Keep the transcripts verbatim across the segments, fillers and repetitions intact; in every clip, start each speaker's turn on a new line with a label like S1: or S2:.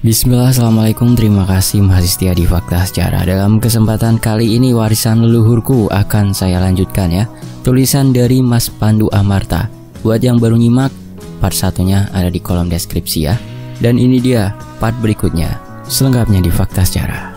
S1: Bismillah, assalamualaikum, terima kasih masih setia di Fakta Sejarah. Dalam kesempatan kali ini warisan leluhurku akan saya lanjutkan ya. Tulisan dari Mas Pandu Amarta. Buat yang baru nyimak, part satunya ada di kolom deskripsi ya. Dan ini dia part berikutnya, selengkapnya di Fakta Sejarah.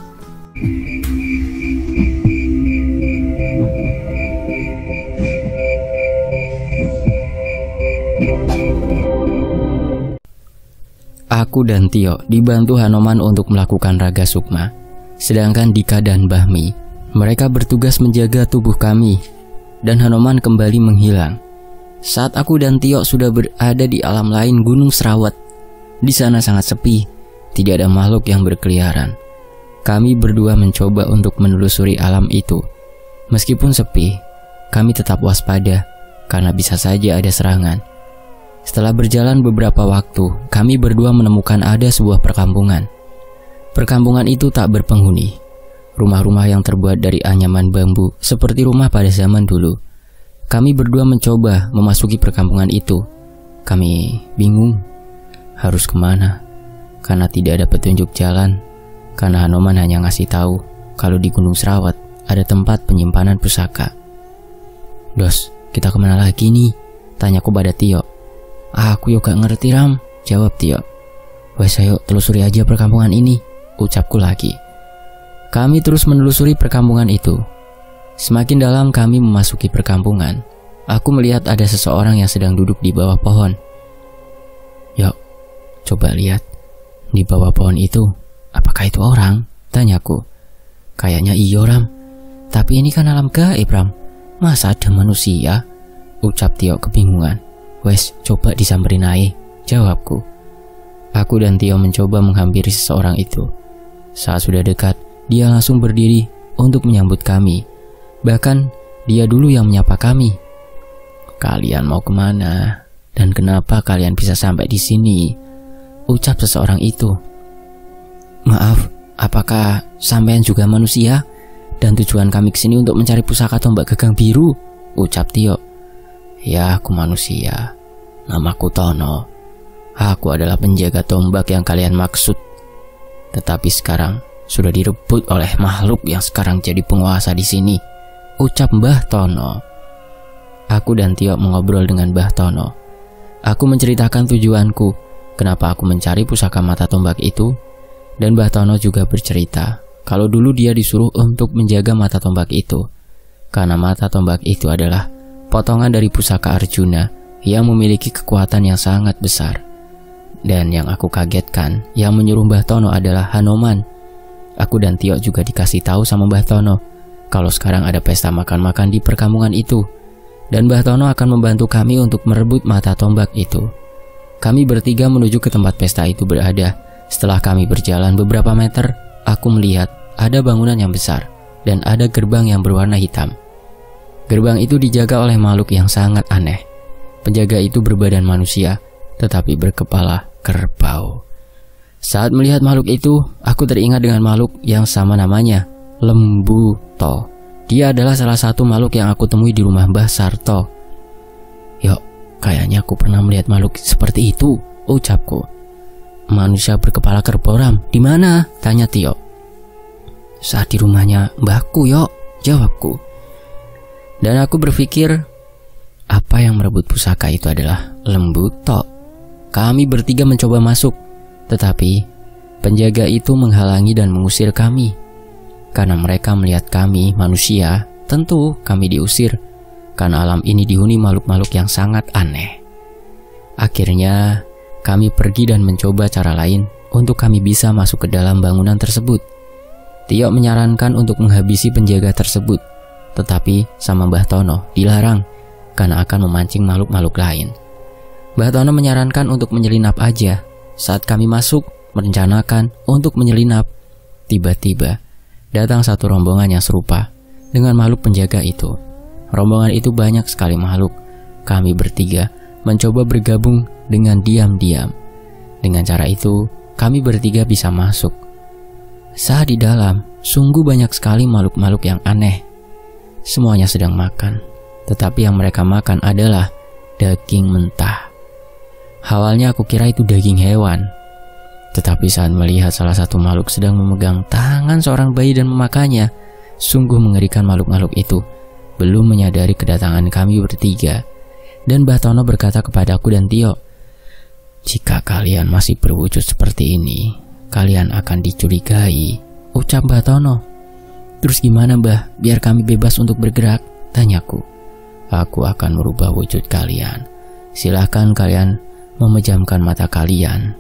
S1: Aku dan Tio dibantu Hanoman untuk melakukan Raga Sukma. Sedangkan Dika dan Bahmi, mereka bertugas menjaga tubuh kami. Dan Hanoman kembali menghilang. Saat aku dan Tio sudah berada di alam lain Gunung Serawat, di sana sangat sepi, tidak ada makhluk yang berkeliaran. Kami berdua mencoba untuk menelusuri alam itu. Meskipun sepi, kami tetap waspada, karena bisa saja ada serangan. Setelah berjalan beberapa waktu, kami berdua menemukan ada sebuah perkampungan. Perkampungan itu tak berpenghuni. Rumah-rumah yang terbuat dari anyaman bambu, seperti rumah pada zaman dulu. Kami berdua mencoba memasuki perkampungan itu. Kami bingung harus kemana, karena tidak ada petunjuk jalan. Karena Hanoman hanya ngasih tahu kalau di Gunung Serawat ada tempat penyimpanan pusaka. "Dos, kita kemana lagi nih?" tanyaku pada Tio. "Aku juga gak ngerti Ram," jawab Tio. "Wes ayo telusuri aja perkampungan ini," ucapku lagi. Kami terus menelusuri perkampungan itu. Semakin dalam kami memasuki perkampungan, aku melihat ada seseorang yang sedang duduk di bawah pohon. "Yuk, coba lihat di bawah pohon itu, apakah itu orang?" tanyaku. "Kayaknya iyo Ram, tapi ini kan alam gaib Ram, masa ada manusia?" ucap Tio kebingungan. "Wes, coba disamperin aja," jawabku. Aku dan Tio mencoba menghampiri seseorang itu. Saat sudah dekat, dia langsung berdiri untuk menyambut kami. Bahkan, dia dulu yang menyapa kami. "Kalian mau kemana? Dan kenapa kalian bisa sampai di sini?" ucap seseorang itu. "Maaf, apakah sampean juga manusia? Dan tujuan kami kesini untuk mencari pusaka tombak gagang biru," ucap Tio. "Ya, aku manusia. Namaku Tono. Aku adalah penjaga tombak yang kalian maksud. Tetapi sekarang sudah direbut oleh makhluk yang sekarang jadi penguasa di sini," ucap Mbah Tono. Aku dan Tio mengobrol dengan Mbah Tono. Aku menceritakan tujuanku, kenapa aku mencari pusaka mata tombak itu, dan Mbah Tono juga bercerita kalau dulu dia disuruh untuk menjaga mata tombak itu, karena mata tombak itu adalah potongan dari pusaka Arjuna yang memiliki kekuatan yang sangat besar. Dan yang aku kagetkan, yang menyuruh Mbah Tono adalah Hanoman. Aku dan Tio juga dikasih tahu sama Mbah Tono kalau sekarang ada pesta makan-makan di perkampungan itu, dan Mbah Tono akan membantu kami untuk merebut mata tombak itu. Kami bertiga menuju ke tempat pesta itu berada. Setelah kami berjalan beberapa meter, aku melihat ada bangunan yang besar dan ada gerbang yang berwarna hitam. Gerbang itu dijaga oleh makhluk yang sangat aneh. Penjaga itu berbadan manusia, tetapi berkepala kerbau. Saat melihat makhluk itu, aku teringat dengan makhluk yang sama namanya, Lembuto. Dia adalah salah satu makhluk yang aku temui di rumah Mbah Sarto. "Yuk, kayaknya aku pernah melihat makhluk seperti itu," ucapku. "Manusia berkepala kerbau Ram, di mana?" tanya Tio. "Saat di rumahnya mbahku yuk," jawabku. Dan aku berpikir, apa yang merebut pusaka itu adalah Lembuto. Kami bertiga mencoba masuk, tetapi penjaga itu menghalangi dan mengusir kami. Karena mereka melihat kami manusia, tentu kami diusir, karena alam ini dihuni makhluk-makhluk yang sangat aneh. Akhirnya, kami pergi dan mencoba cara lain untuk kami bisa masuk ke dalam bangunan tersebut. Tio menyarankan untuk menghabisi penjaga tersebut, tetapi sama Mbah Tono dilarang karena akan memancing makhluk-makhluk lain. Mbah Tono menyarankan untuk menyelinap aja. Saat kami masuk merencanakan untuk menyelinap, tiba-tiba datang satu rombongan yang serupa dengan makhluk penjaga itu. Rombongan itu banyak sekali makhluk. Kami bertiga mencoba bergabung dengan diam-diam. Dengan cara itu, kami bertiga bisa masuk. Saat di dalam, sungguh banyak sekali makhluk-makhluk yang aneh. Semuanya sedang makan, tetapi yang mereka makan adalah daging mentah. Awalnya aku kira itu daging hewan. Tetapi saat melihat salah satu makhluk sedang memegang tangan seorang bayi dan memakannya, sungguh mengerikan makhluk-makhluk itu. Belum menyadari kedatangan kami bertiga, dan Mbah Tono berkata kepadaku dan Tio, "Jika kalian masih berwujud seperti ini, kalian akan dicurigai," ucap Mbah Tono. "Terus gimana Mbah, biar kami bebas untuk bergerak?" tanyaku. "Aku akan merubah wujud kalian. Silahkan kalian memejamkan mata kalian."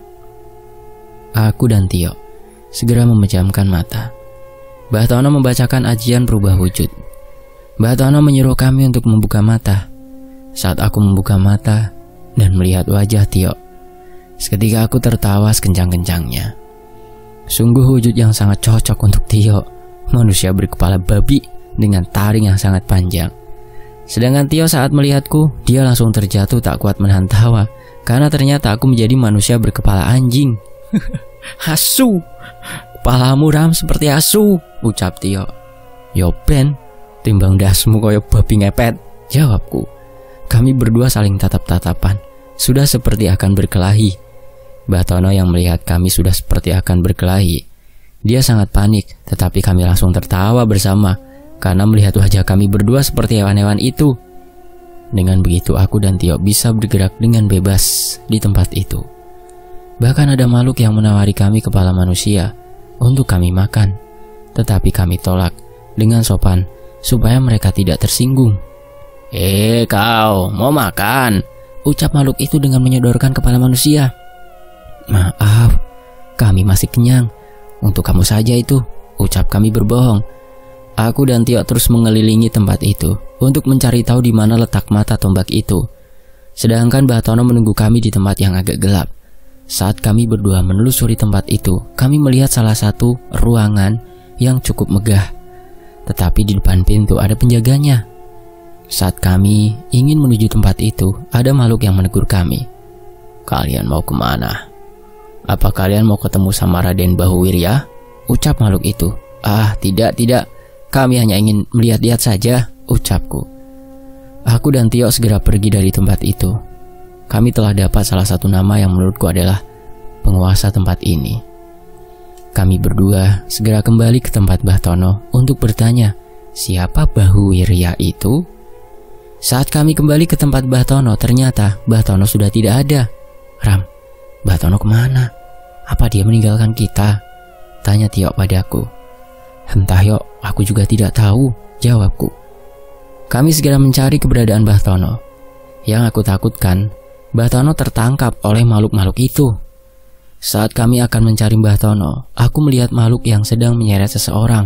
S1: Aku dan Tio segera memejamkan mata. Mbah Tono membacakan ajian berubah wujud. Mbah Tono menyuruh kami untuk membuka mata. Saat aku membuka mata dan melihat wajah Tio, seketika aku tertawa sekencang-kencangnya. Sungguh wujud yang sangat cocok untuk Tio, manusia berkepala babi dengan taring yang sangat panjang. Sedangkan Tio saat melihatku, dia langsung terjatuh tak kuat menahan tawa, karena ternyata aku menjadi manusia berkepala anjing. "Asu, kepalamu Ram seperti asu," ucap Tio. "Yo Ben, timbang dasmu koyo babi ngepet," jawabku. Kami berdua saling tatap-tatapan, sudah seperti akan berkelahi. Mbah Tono yang melihat kami sudah seperti akan berkelahi, dia sangat panik, tetapi kami langsung tertawa bersama karena melihat wajah kami berdua seperti hewan-hewan itu. Dengan begitu aku dan Tio bisa bergerak dengan bebas di tempat itu. Bahkan ada makhluk yang menawari kami kepala manusia untuk kami makan, tetapi kami tolak dengan sopan supaya mereka tidak tersinggung. "Eh kau, mau makan?" ucap makhluk itu dengan menyodorkan kepala manusia. "Maaf, kami masih kenyang. Untuk kamu saja itu," ucap kami berbohong. Aku dan Tio terus mengelilingi tempat itu untuk mencari tahu di mana letak mata tombak itu. Sedangkan Mbah Tono menunggu kami di tempat yang agak gelap. Saat kami berdua menelusuri tempat itu, kami melihat salah satu ruangan yang cukup megah. Tetapi di depan pintu ada penjaganya. Saat kami ingin menuju tempat itu, ada makhluk yang menegur kami. "Kalian mau kemana? Apa kalian mau ketemu sama Raden Bahuwirya?" ucap makhluk itu. "Ah, tidak, tidak. Kami hanya ingin melihat-lihat saja," ucapku. Aku dan Tio segera pergi dari tempat itu. Kami telah dapat salah satu nama yang menurutku adalah penguasa tempat ini. Kami berdua segera kembali ke tempat Mbah Tono untuk bertanya, siapa Bahuwirya itu? Saat kami kembali ke tempat Mbah Tono, ternyata Mbah Tono sudah tidak ada. "Ram, Mbah Tono kemana? Apa dia meninggalkan kita?" tanya Tio padaku. "Entah yo, aku juga tidak tahu," jawabku. Kami segera mencari keberadaan Mbah Tono. Yang aku takutkan, Mbah Tono tertangkap oleh makhluk-makhluk itu. Saat kami akan mencari Mbah Tono, aku melihat makhluk yang sedang menyeret seseorang.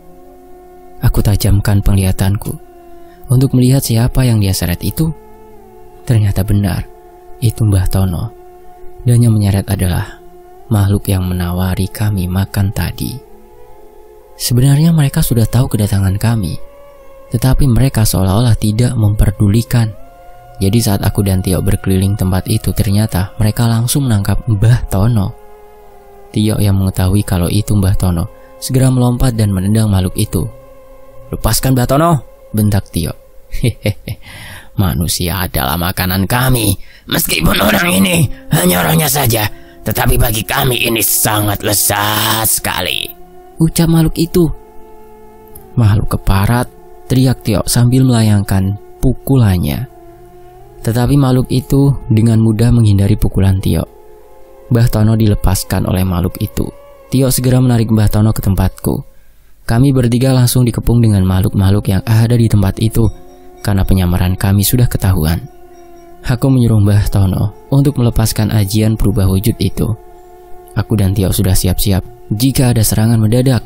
S1: Aku tajamkan penglihatanku untuk melihat siapa yang dia seret itu. Ternyata benar, itu Mbah Tono. Dan yang menyeret adalah makhluk yang menawari kami makan tadi. Sebenarnya mereka sudah tahu kedatangan kami, tetapi mereka seolah-olah tidak memperdulikan. Jadi saat aku dan Tio berkeliling tempat itu, ternyata mereka langsung menangkap Mbah Tono. Tio yang mengetahui kalau itu Mbah Tono segera melompat dan menendang makhluk itu. "Lepaskan Mbah Tono!" bentak Tio. "Hehehe, manusia adalah makanan kami. Meskipun orang ini hanya rohnya saja, tetapi bagi kami ini sangat lezat sekali," ucap makhluk itu. "Makhluk keparat!" teriak Tio sambil melayangkan pukulannya. Tetapi makhluk itu dengan mudah menghindari pukulan Tio. Mbah Tono dilepaskan oleh makhluk itu. Tio segera menarik Mbah Tono ke tempatku. Kami bertiga langsung dikepung dengan makhluk-makhluk yang ada di tempat itu, karena penyamaran kami sudah ketahuan. Aku menyuruh Mbah Tono untuk melepaskan ajian berubah wujud itu. Aku dan Tio sudah siap-siap jika ada serangan mendadak.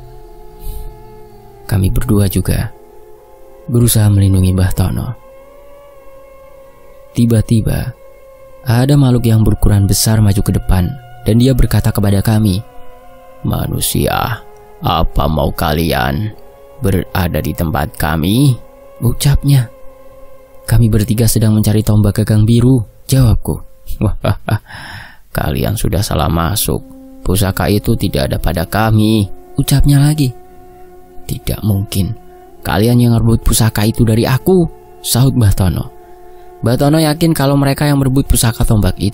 S1: Kami berdua juga berusaha melindungi Mbah Tono. Tiba-tiba, ada makhluk yang berukuran besar maju ke depan, dan dia berkata kepada kami, "Manusia, apa mau kalian berada di tempat kami?" ucapnya. "Kami bertiga sedang mencari tombak gagang biru," jawabku. "Wah, kalian sudah salah masuk. Pusaka itu tidak ada pada kami," ucapnya lagi. "Tidak mungkin. Kalian yang merebut pusaka itu dari aku," sahut Mbah Tono. Mbah Tono yakin kalau mereka yang merebut pusaka tombak itu.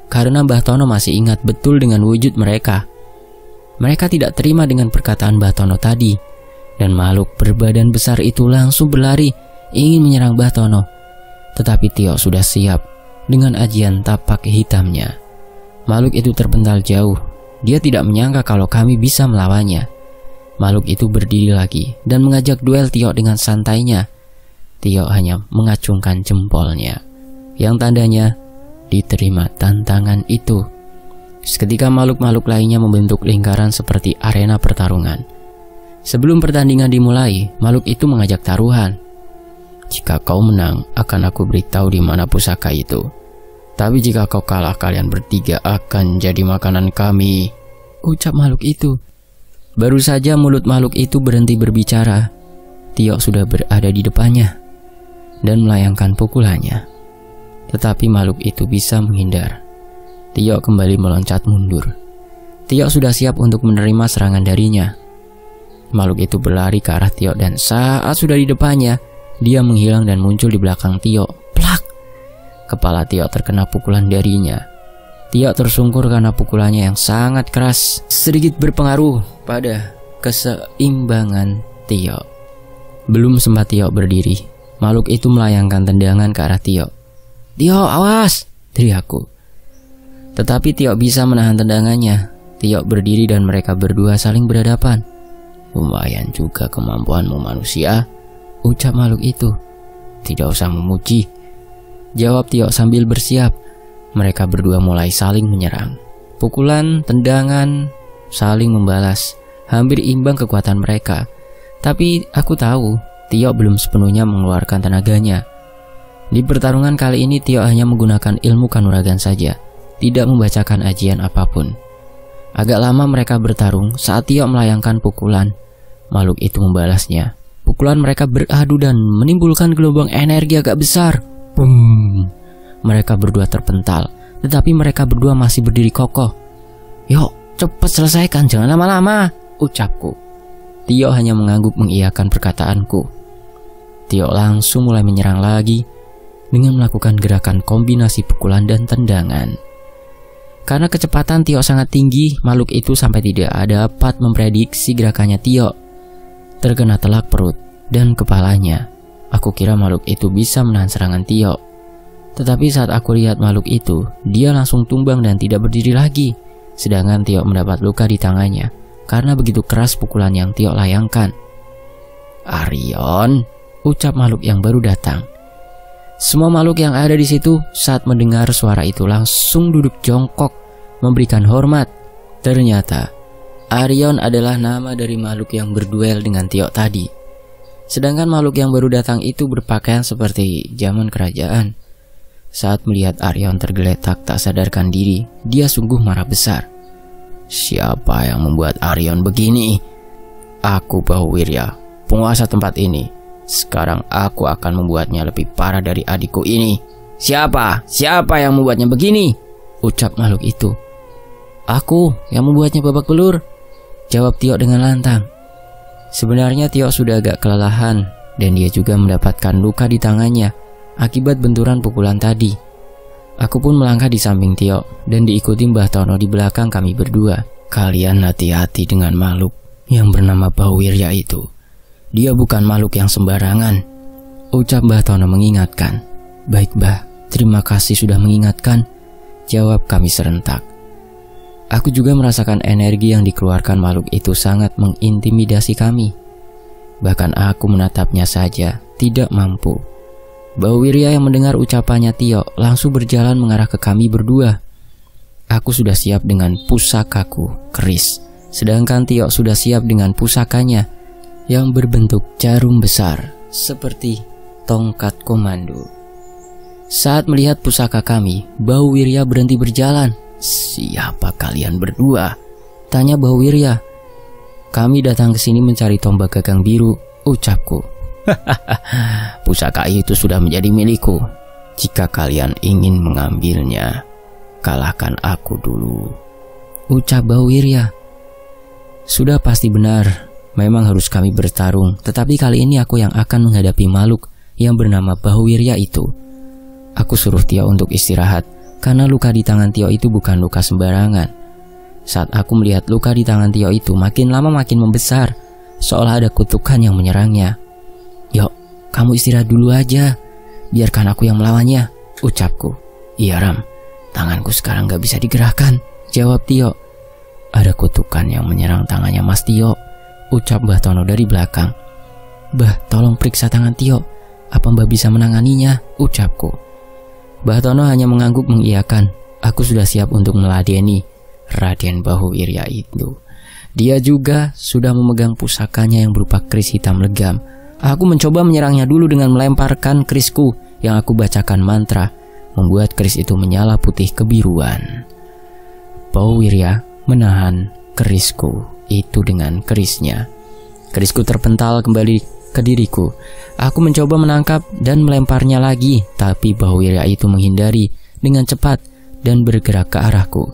S1: karena Mbah Tono masih ingat betul dengan wujud mereka. Mereka tidak terima dengan perkataan Mbah Tono tadi, dan makhluk berbadan besar itu langsung berlari ingin menyerang Mbah Tono. Tetapi Tio sudah siap dengan ajian tapak hitamnya. Makhluk itu terpental jauh. Dia tidak menyangka kalau kami bisa melawannya. Makhluk itu berdiri lagi dan mengajak duel Tio dengan santainya. Tio hanya mengacungkan jempolnya, yang tandanya diterima tantangan itu. Seketika makhluk-makhluk lainnya membentuk lingkaran seperti arena pertarungan. Sebelum pertandingan dimulai, makhluk itu mengajak taruhan. Jika kau menang, akan aku beritahu di mana pusaka itu. Tapi jika kau kalah, kalian bertiga akan jadi makanan kami, ucap makhluk itu. Baru saja mulut makhluk itu berhenti berbicara, Tio sudah berada di depannya dan melayangkan pukulannya. Tetapi makhluk itu bisa menghindar. Tio kembali meloncat mundur. Tio sudah siap untuk menerima serangan darinya. Makhluk itu berlari ke arah Tio dan saat sudah di depannya, dia menghilang dan muncul di belakang Tio. Plak! Kepala Tio terkena pukulan darinya. Tio tersungkur karena pukulannya yang sangat keras, sedikit berpengaruh pada keseimbangan Tio. Belum sempat Tio berdiri, makhluk itu melayangkan tendangan ke arah Tio. Tio, awas! Teriakku. Tetapi Tio bisa menahan tendangannya. Tio berdiri dan mereka berdua saling berhadapan. Lumayan juga kemampuanmu manusia, ucap makhluk itu. Tidak usah memuji, jawab Tio sambil bersiap. Mereka berdua mulai saling menyerang. Pukulan, tendangan, saling membalas. Hampir imbang kekuatan mereka. Tapi aku tahu Tio belum sepenuhnya mengeluarkan tenaganya. Di pertarungan kali ini Tio hanya menggunakan ilmu kanuragan saja, tidak membacakan ajian apapun. Agak lama mereka bertarung. Saat Tio melayangkan pukulan, makhluk itu membalasnya. Pukulan mereka beradu dan menimbulkan gelombang energi agak besar. Boom. Mereka berdua terpental, tetapi mereka berdua masih berdiri kokoh. Yuk, cepat selesaikan, jangan lama-lama, ucapku. Tio hanya mengangguk mengiyakan perkataanku. Tio langsung mulai menyerang lagi dengan melakukan gerakan kombinasi pukulan dan tendangan. Karena kecepatan Tio sangat tinggi, makhluk itu sampai tidak dapat memprediksi gerakannya Tio. Terkena telak perut dan kepalanya. Aku kira makhluk itu bisa menahan serangan Tio. Tetapi saat aku lihat makhluk itu, dia langsung tumbang dan tidak berdiri lagi. Sedangkan Tio mendapat luka di tangannya karena begitu keras pukulan yang Tio layangkan. Arion, ucap makhluk yang baru datang. Semua makhluk yang ada di situ saat mendengar suara itu langsung duduk jongkok, memberikan hormat. Ternyata Arion adalah nama dari makhluk yang berduel dengan Tio tadi. Sedangkan makhluk yang baru datang itu berpakaian seperti zaman kerajaan. Saat melihat Arion tergeletak tak sadarkan diri, dia sungguh marah besar. Siapa yang membuat Arion begini? Aku Bahwirya, penguasa tempat ini. Sekarang aku akan membuatnya lebih parah dari adikku ini. Siapa? Siapa yang membuatnya begini? Ucap makhluk itu. Aku yang membuatnya babak belur, jawab Tio dengan lantang. Sebenarnya Tio sudah agak kelelahan dan dia juga mendapatkan luka di tangannya akibat benturan pukulan tadi. Aku pun melangkah di samping Tio dan diikuti Mbah Tono di belakang kami berdua. Kalian hati-hati dengan makhluk yang bernama Bahwirya itu. Dia bukan makhluk yang sembarangan, ucap Mbah Tono mengingatkan. Baik Mbah, terima kasih sudah mengingatkan, jawab kami serentak. Aku juga merasakan energi yang dikeluarkan makhluk itu sangat mengintimidasi kami. Bahkan aku menatapnya saja tidak mampu. Bahwirya yang mendengar ucapannya Tio langsung berjalan mengarah ke kami berdua. Aku sudah siap dengan pusakaku, keris. Sedangkan Tio sudah siap dengan pusakanya yang berbentuk jarum besar seperti tongkat komando. Saat melihat pusaka kami, Bahwirya berhenti berjalan. Siapa kalian berdua? Tanya Bahwirya. Kami datang ke sini mencari tombak gagang biru, ucapku. Pusaka itu sudah menjadi milikku. Jika kalian ingin mengambilnya, kalahkan aku dulu, ucap Bahwirya. Sudah pasti benar. Memang harus kami bertarung, tetapi kali ini aku yang akan menghadapi makhluk yang bernama Bahwirya itu. Aku suruh Tio untuk istirahat, karena luka di tangan Tio itu bukan luka sembarangan. Saat aku melihat luka di tangan Tio itu makin lama makin membesar, seolah ada kutukan yang menyerangnya. "Yuk, kamu istirahat dulu aja, biarkan aku yang melawannya," ucapku. "Iya Ram, tanganku sekarang gak bisa digerakkan," jawab Tio. "Ada kutukan yang menyerang tangannya Mas Tio," ucap Mbah Tono dari belakang. "Mbah, tolong periksa tangan Tio, apa Mbah bisa menanganinya?" ucapku. Mbah Tono hanya mengangguk mengiyakan. Aku sudah siap untuk meladeni Raden Bahuwirya itu. Dia juga sudah memegang pusakanya yang berupa keris hitam legam. Aku mencoba menyerangnya dulu dengan melemparkan kerisku yang aku bacakan mantra, membuat keris itu menyala putih kebiruan. Bahuwirya menahan kerisku itu dengan kerisnya. Kerisku terpental kembali ke diriku. Aku mencoba menangkap dan melemparnya lagi, tapi Bahuwirya itu menghindari dengan cepat dan bergerak ke arahku.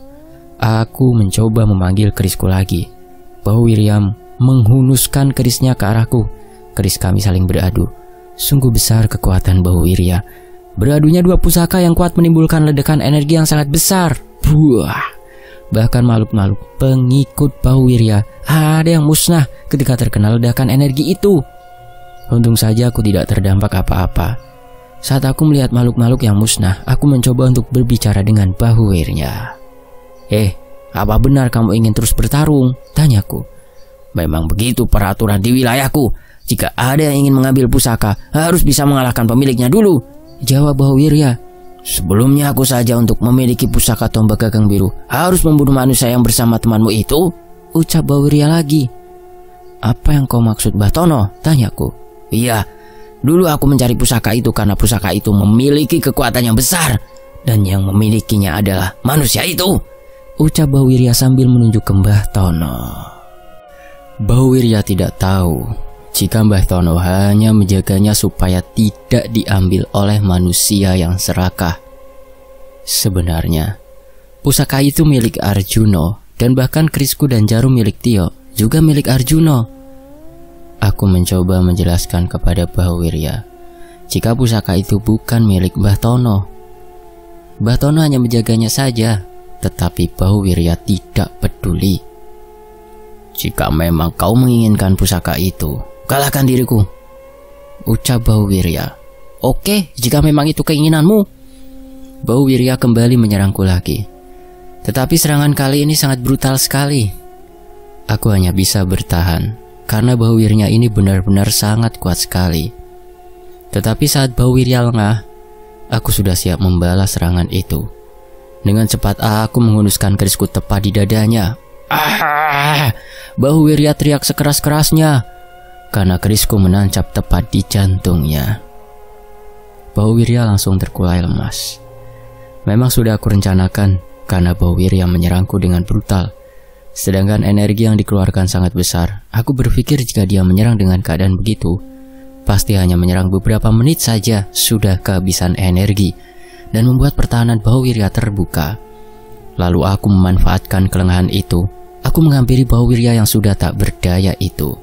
S1: Aku mencoba memanggil kerisku lagi. Bahuwirya menghunuskan kerisnya ke arahku. Keris kami saling beradu. Sungguh besar kekuatan Bahuwirya. Beradunya dua pusaka yang kuat menimbulkan ledakan energi yang sangat besar. Buah. Bahkan makhluk-makhluk pengikut Bahuwirya ada yang musnah ketika terkena ledakan energi itu. Untung saja aku tidak terdampak apa-apa. Saat aku melihat makhluk-makhluk yang musnah, aku mencoba untuk berbicara dengan Bahuwirya. "Eh, apa benar kamu ingin terus bertarung?" tanyaku. "Memang begitu peraturan di wilayahku. Jika ada yang ingin mengambil pusaka, harus bisa mengalahkan pemiliknya dulu," jawab Bahuwirya. "Sebelumnya aku saja untuk memiliki pusaka tombak gagang biru harus membunuh manusia yang bersama temanmu itu," ucap Bahuwirya lagi. "Apa yang kau maksud Mbah Tono?" tanyaku. "Iya, dulu aku mencari pusaka itu karena pusaka itu memiliki kekuatan yang besar, dan yang memilikinya adalah manusia itu," ucap Bahuwirya sambil menunjuk ke Mbah Tono. Bahuwirya tidak tahu jika Mbah Tono hanya menjaganya supaya tidak diambil oleh manusia yang serakah. Sebenarnya, pusaka itu milik Arjuno, dan bahkan kerisku dan jarum milik Tio juga milik Arjuno. Aku mencoba menjelaskan kepada Bahuwirya jika pusaka itu bukan milik Mbah Tono. Mbah Tono hanya menjaganya saja, tetapi Bahuwirya tidak peduli. "Jika memang kau menginginkan pusaka itu, kalahkan diriku," ucap Bahuwirya. "Oke, jika memang itu keinginanmu." Bahuwirya kembali menyerangku lagi. Tetapi serangan kali ini sangat brutal sekali. Aku hanya bisa bertahan, karena Bahuwirya ini benar-benar sangat kuat sekali. Tetapi saat Bahuwirya lengah, aku sudah siap membalas serangan itu. Dengan cepat aku menghunuskan kerisku tepat di dadanya. "Ah!" Bahuwirya teriak sekeras-kerasnya, karena kerisku menancap tepat di jantungnya. Bahuwirya langsung terkulai lemas. Memang sudah aku rencanakan, karena Bahuwirya menyerangku dengan brutal. Sedangkan energi yang dikeluarkan sangat besar. Aku berpikir jika dia menyerang dengan keadaan begitu, pasti hanya menyerang beberapa menit saja sudah kehabisan energi dan membuat pertahanan Bahuwirya terbuka. Lalu aku memanfaatkan kelengahan itu. Aku menghampiri Bahuwirya yang sudah tak berdaya itu.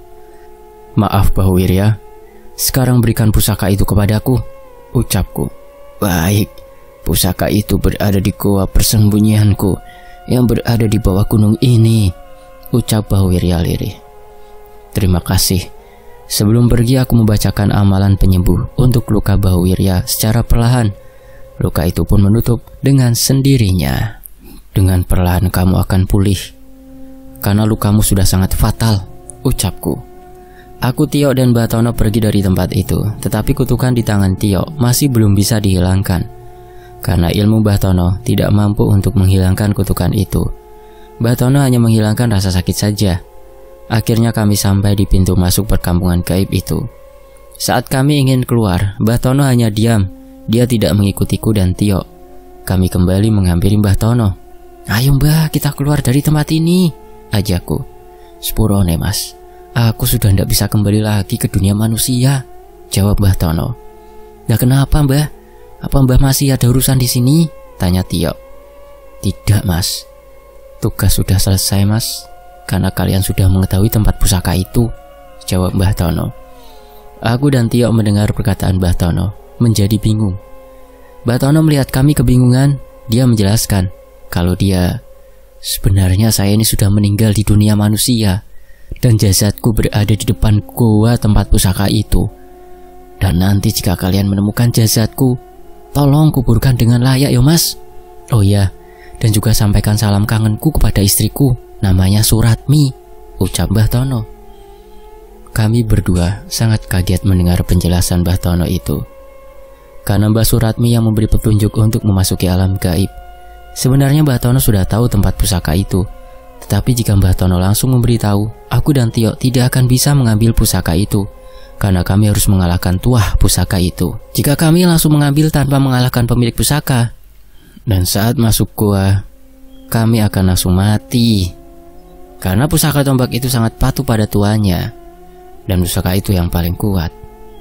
S1: "Maaf Bahuwirya, sekarang berikan pusaka itu kepadaku," ucapku. "Baik, pusaka itu berada di goa persembunyianku yang berada di bawah gunung ini," ucap Bahuwirya lirih. "Terima kasih. Sebelum pergi aku membacakan amalan penyembuh untuk luka Bahuwirya secara perlahan. Luka itu pun menutup dengan sendirinya. Dengan perlahan kamu akan pulih, karena lukamu sudah sangat fatal," ucapku. Aku, Tio, dan Mbah Tono pergi dari tempat itu, tetapi kutukan di tangan Tio masih belum bisa dihilangkan, karena ilmu Mbah Tono tidak mampu untuk menghilangkan kutukan itu. Mbah Tono hanya menghilangkan rasa sakit saja. Akhirnya kami sampai di pintu masuk perkampungan gaib itu. Saat kami ingin keluar, Mbah Tono hanya diam. Dia tidak mengikutiku dan Tio. Kami kembali menghampiri Mbah Tono. "Ayo Mbah, kita keluar dari tempat ini," ajakku. "Sepurone Mas, aku sudah tidak bisa kembali lagi ke dunia manusia," jawab Mbah Tono. "Nah kenapa Mbah? Apa Mbah masih ada urusan di sini?" tanya Tio. "Tidak Mas, tugas sudah selesai Mas, karena kalian sudah mengetahui tempat pusaka itu," jawab Mbah Tono. Aku dan Tio mendengar perkataan Mbah Tono menjadi bingung. Mbah Tono melihat kami kebingungan. dia menjelaskan kalau dia sebenarnya saya ini sudah meninggal di dunia manusia dan jasadku berada di depan goa tempat pusaka itu. Dan nanti jika kalian menemukan jasadku, tolong kuburkan dengan layak ya mas. Oh ya, dan juga sampaikan salam kangenku kepada istriku, namanya Suratmi, ucap Mbah Tono. Kami berdua sangat kaget mendengar penjelasan Mbah Tono itu. Karena Mbah Suratmi yang memberi petunjuk untuk memasuki alam gaib. Sebenarnya Mbah Tono sudah tahu tempat pusaka itu. Tetapi jika Mbah Tono langsung memberitahu, aku dan Tio tidak akan bisa mengambil pusaka itu. Karena kami harus mengalahkan tuah pusaka itu. Jika kami langsung mengambil tanpa mengalahkan pemilik pusaka, dan saat masuk gua, kami akan langsung mati. Karena pusaka tombak itu sangat patuh pada tuannya. Dan pusaka itu yang paling kuat.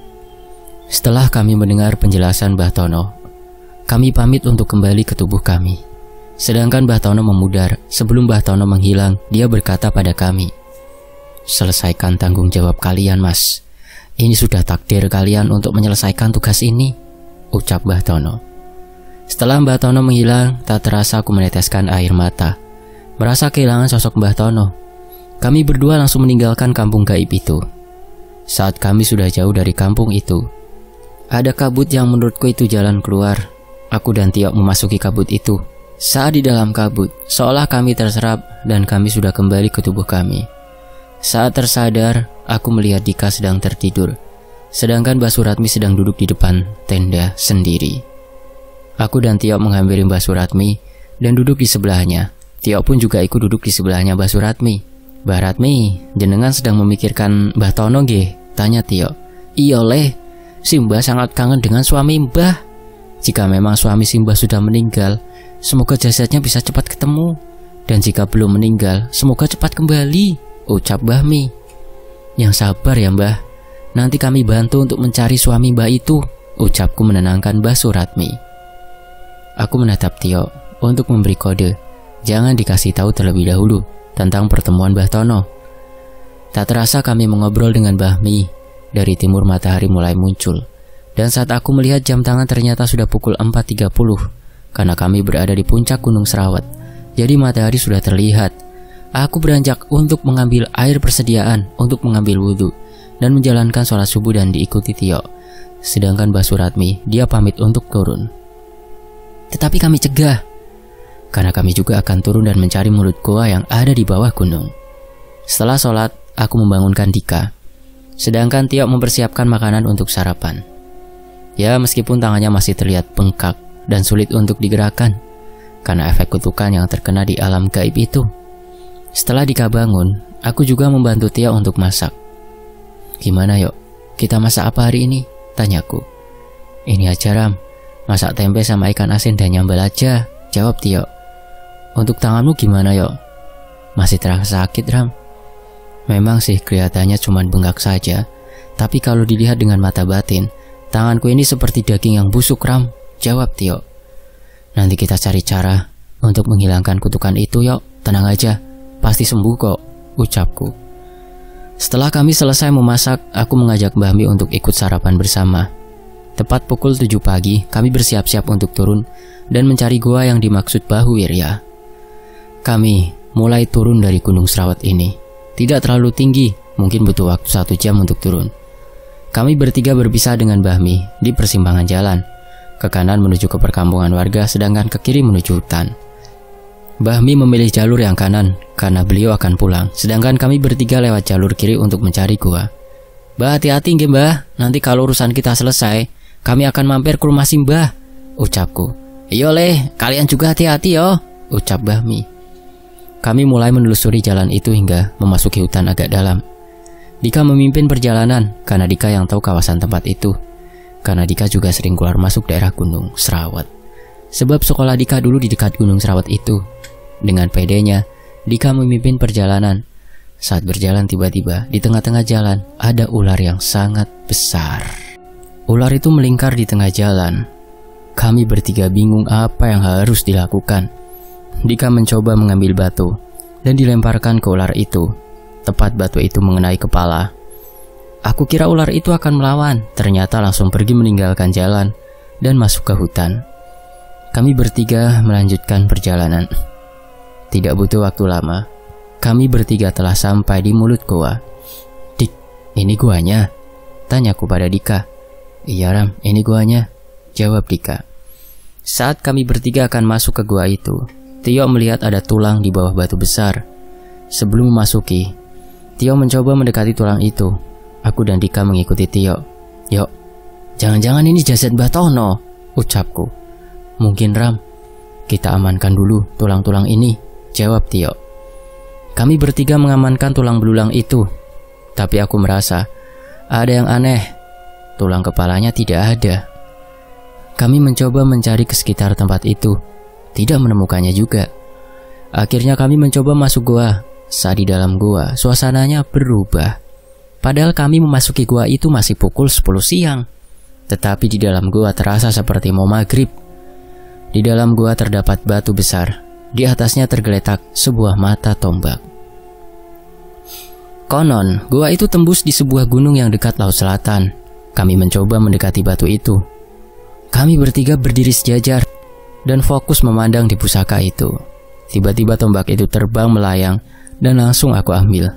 S1: Setelah kami mendengar penjelasan Mbah Tono, kami pamit untuk kembali ke tubuh kami. Sedangkan Mbah Tono memudar. Sebelum Mbah Tono menghilang, dia berkata pada kami, selesaikan tanggung jawab kalian mas. Ini sudah takdir kalian untuk menyelesaikan tugas ini, ucap Mbah Tono. Setelah Mbah Tono menghilang, tak terasa aku meneteskan air mata. Merasa kehilangan sosok Mbah Tono. Kami berdua langsung meninggalkan kampung gaib itu. Saat kami sudah jauh dari kampung itu, ada kabut yang menurutku itu jalan keluar. Aku dan Tio memasuki kabut itu. Saat di dalam kabut, seolah kami terserap dan kami sudah kembali ke tubuh kami. Saat tersadar, aku melihat Dika sedang tertidur, sedangkan Mbah Suratmi sedang duduk di depan tenda sendiri. Aku dan Tio menghampiri Mbah Suratmi dan duduk di sebelahnya. Tio pun juga ikut duduk di sebelahnya Mbah Suratmi. Mbah Ratmi, jenengan sedang memikirkan Mbah Tono nggih? Tanya Tio. Iya leh, si Mbah sangat kangen dengan suami Mbah. Jika memang suami si Mbah sudah meninggal, semoga jasadnya bisa cepat ketemu. Dan jika belum meninggal, semoga cepat kembali, ucap Mbah Mi. Yang sabar ya Mbah, nanti kami bantu untuk mencari suami Mbah itu, ucapku menenangkan Mbah Suratmi. Aku menatap Tio untuk memberi kode, jangan dikasih tahu terlebih dahulu tentang pertemuan Mbah Tono. Tak terasa kami mengobrol dengan Mbah Mi. Dari timur matahari mulai muncul. Dan saat aku melihat jam tangan ternyata sudah pukul empat tiga puluh. Karena kami berada di puncak Gunung Serawat. Jadi matahari sudah terlihat. Aku beranjak untuk mengambil air persediaan untuk mengambil wudhu dan menjalankan sholat subuh dan diikuti Tio. Sedangkan Mbah Suratmi, dia pamit untuk turun. Tetapi kami cegah. Karena kami juga akan turun dan mencari mulut goa yang ada di bawah gunung. Setelah sholat, aku membangunkan Dika. Sedangkan Tio mempersiapkan makanan untuk sarapan. Ya, meskipun tangannya masih terlihat bengkak dan sulit untuk digerakkan karena efek kutukan yang terkena di alam gaib itu. Setelah Dika bangun, aku juga membantu Tio untuk masak. Gimana yuk, kita masak apa hari ini? Tanyaku. Ini aja Ram, masak tempe sama ikan asin dan nyambal aja, jawab Tio. Untuk tanganmu gimana yuk? Masih terasa sakit Ram. Memang sih kelihatannya cuma bengkak saja, tapi kalau dilihat dengan mata batin, tanganku ini seperti daging yang busuk Ram, jawab Tio. Nanti kita cari cara untuk menghilangkan kutukan itu yuk, tenang aja, pasti sembuh kok, ucapku. Setelah kami selesai memasak, aku mengajak Mbah Mi untuk ikut sarapan bersama. Tepat pukul tujuh pagi, kami bersiap-siap untuk turun dan mencari gua yang dimaksud Bahu Wirya. Kami mulai turun dari Gunung Serawat ini. Tidak terlalu tinggi, mungkin butuh waktu satu jam untuk turun. Kami bertiga berpisah dengan Mbah Mi di persimpangan jalan. Ke kanan menuju ke perkampungan warga, sedangkan ke kiri menuju hutan. Mbah Mi memilih jalur yang kanan karena beliau akan pulang, sedangkan kami bertiga lewat jalur kiri untuk mencari gua. Mbah, hati-hati nggih Mbah, nanti kalau urusan kita selesai, kami akan mampir ke rumah si Mbah, ucapku. Iya leh, kalian juga hati-hati yo, ucap Mbah Mi. Kami mulai menelusuri jalan itu hingga memasuki hutan agak dalam. Dika memimpin perjalanan karena Dika yang tahu kawasan tempat itu. Karena Dika juga sering keluar masuk daerah Gunung Serawat. Sebab sekolah Dika dulu di dekat Gunung Serawat itu. Dengan pedenya, Dika memimpin perjalanan. Saat berjalan tiba-tiba di tengah-tengah jalan ada ular yang sangat besar. Ular itu melingkar di tengah jalan. Kami bertiga bingung apa yang harus dilakukan. Dika mencoba mengambil batu dan dilemparkan ke ular itu. Tepat batu itu mengenai kepala. Aku kira ular itu akan melawan, ternyata langsung pergi meninggalkan jalan dan masuk ke hutan. Kami bertiga melanjutkan perjalanan. Tidak butuh waktu lama, kami bertiga telah sampai di mulut gua. "Dik, ini guanya?" tanyaku pada Dika. "Iya Ram, ini guanya," jawab Dika. Saat kami bertiga akan masuk ke gua itu, Tio melihat ada tulang di bawah batu besar. Sebelum memasuki, Tio mencoba mendekati tulang itu. Aku dan Dika mengikuti Tio. "Yuk, jangan-jangan ini jasad Mbah Tono," ucapku. "Mungkin Ram, kita amankan dulu tulang-tulang ini," jawab Tio. Kami bertiga mengamankan tulang belulang itu, tapi aku merasa ada yang aneh. Tulang kepalanya tidak ada. Kami mencoba mencari ke sekitar tempat itu, tidak menemukannya juga. Akhirnya kami mencoba masuk gua. Saat di dalam gua, suasananya berubah. Padahal kami memasuki gua itu masih pukul sepuluh siang, tetapi di dalam gua terasa seperti mau maghrib. Di dalam gua terdapat batu besar. Di atasnya tergeletak sebuah mata tombak. Konon, gua itu tembus di sebuah gunung yang dekat laut selatan. Kami mencoba mendekati batu itu. Kami bertiga berdiri sejajar dan fokus memandang di pusaka itu. Tiba-tiba tombak itu terbang melayang dan langsung aku ambil.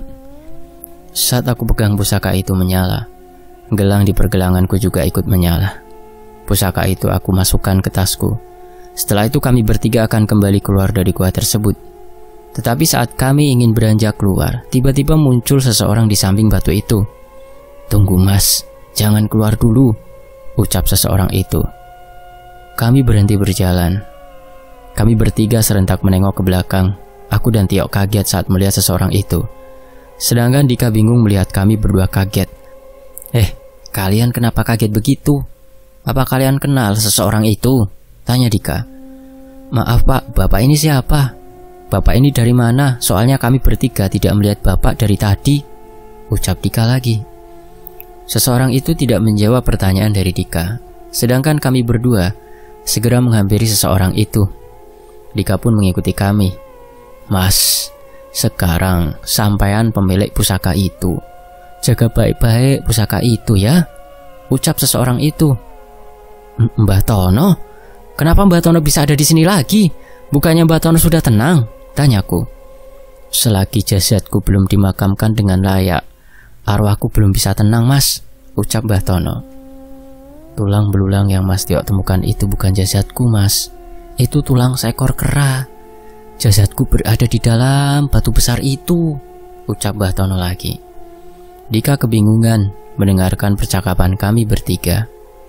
S1: Saat aku pegang pusaka itu menyala, gelang di pergelanganku juga ikut menyala. Pusaka itu aku masukkan ke tasku. Setelah itu kami bertiga akan kembali keluar dari gua tersebut. Tetapi saat kami ingin beranjak keluar, tiba-tiba muncul seseorang di samping batu itu. "Tunggu Mas, jangan keluar dulu," ucap seseorang itu. Kami berhenti berjalan. Kami bertiga serentak menengok ke belakang. Aku dan Tio kaget saat melihat seseorang itu. Sedangkan Dika bingung melihat kami berdua kaget. "Eh, kalian kenapa kaget begitu? Apa kalian kenal seseorang itu?" tanya Dika. "Maaf Pak, Bapak ini siapa? Bapak ini dari mana? Soalnya kami bertiga tidak melihat Bapak dari tadi," ucap Dika lagi. Seseorang itu tidak menjawab pertanyaan dari Dika. Sedangkan kami berdua segera menghampiri seseorang itu. Dika pun mengikuti kami. "Mas, sekarang sampean pemilik pusaka itu. Jaga baik-baik pusaka itu ya," ucap seseorang itu. "Mbah Tono? Kenapa Mbah Tono bisa ada di sini lagi? Bukannya Mbah Tono sudah tenang?" tanyaku. "Selagi jasadku belum dimakamkan dengan layak, arwahku belum bisa tenang Mas," ucap Mbah Tono. "Tulang belulang yang Mas Tio temukan itu bukan jasadku Mas. Itu tulang seekor kera. Jasadku berada di dalam batu besar itu," ucap Mbah Tono lagi. Dika kebingungan mendengarkan percakapan kami bertiga.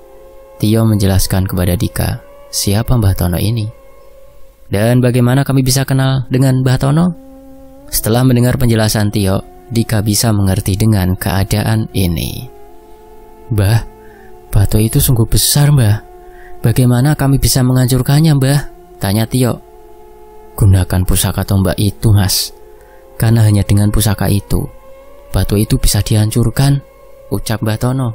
S1: Tio menjelaskan kepada Dika siapa Mbah Tono ini dan bagaimana kami bisa kenal dengan Mbah Tono. Setelah mendengar penjelasan Tio, Dika bisa mengerti dengan keadaan ini. "Mbah, batu itu sungguh besar Mbah. Bagaimana kami bisa menghancurkannya Mbah?" tanya Tio. "Gunakan pusaka tombak itu Mas. Karena hanya dengan pusaka itu, batu itu bisa dihancurkan," ucap Mbah Tono.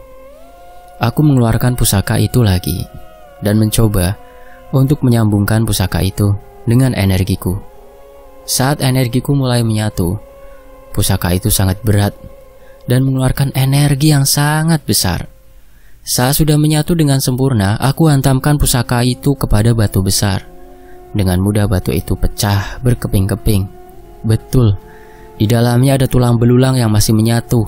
S1: Aku mengeluarkan pusaka itu lagi dan mencoba untuk menyambungkan pusaka itu dengan energiku. Saat energiku mulai menyatu, pusaka itu sangat berat dan mengeluarkan energi yang sangat besar. Saat sudah menyatu dengan sempurna, aku hantamkan pusaka itu kepada batu besar. Dengan mudah batu itu pecah berkeping-keping. Betul, di dalamnya ada tulang belulang yang masih menyatu.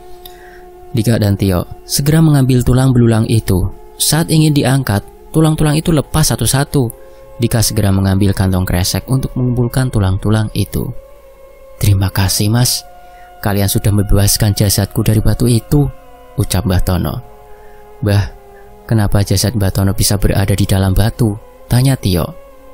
S1: Dika dan Tio segera mengambil tulang belulang itu. Saat ingin diangkat, tulang-tulang itu lepas satu-satu. Dika segera mengambil kantong kresek untuk mengumpulkan tulang-tulang itu. "Terima kasih Mas, kalian sudah membebaskan jasadku dari batu itu," ucap Mbah Tono. "Mbah, kenapa jasad Mbah Tono bisa berada di dalam batu?" tanya Tio.